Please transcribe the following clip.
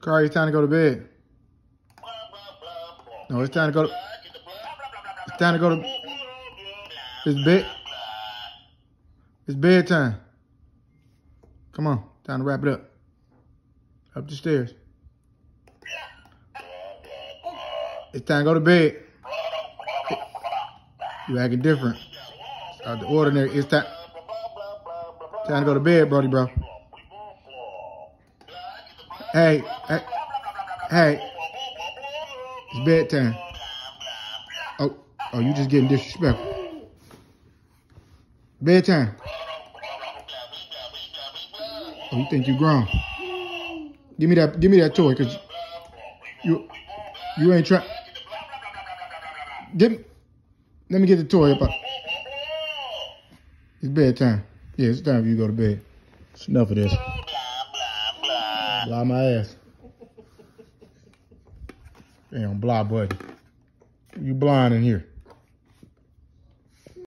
Kari, it's time to go to bed. No, it's time to go to... It's time to go to... It's bed. It's bedtime. Come on. Time to wrap it up. Up the stairs. It's time to go to bed. You acting different. Out the ordinary. It's time to go to bed, Brody, bro. Hey. It's bedtime. Oh, you just getting disrespectful. Bedtime. Oh, you think you grown? Give me that toy, cause you ain't trying. Let me get the toy up. It's bedtime. Yeah, it's time for you to go to bed. It's enough of this. Blah my ass. Damn, blah buddy. You blind in here.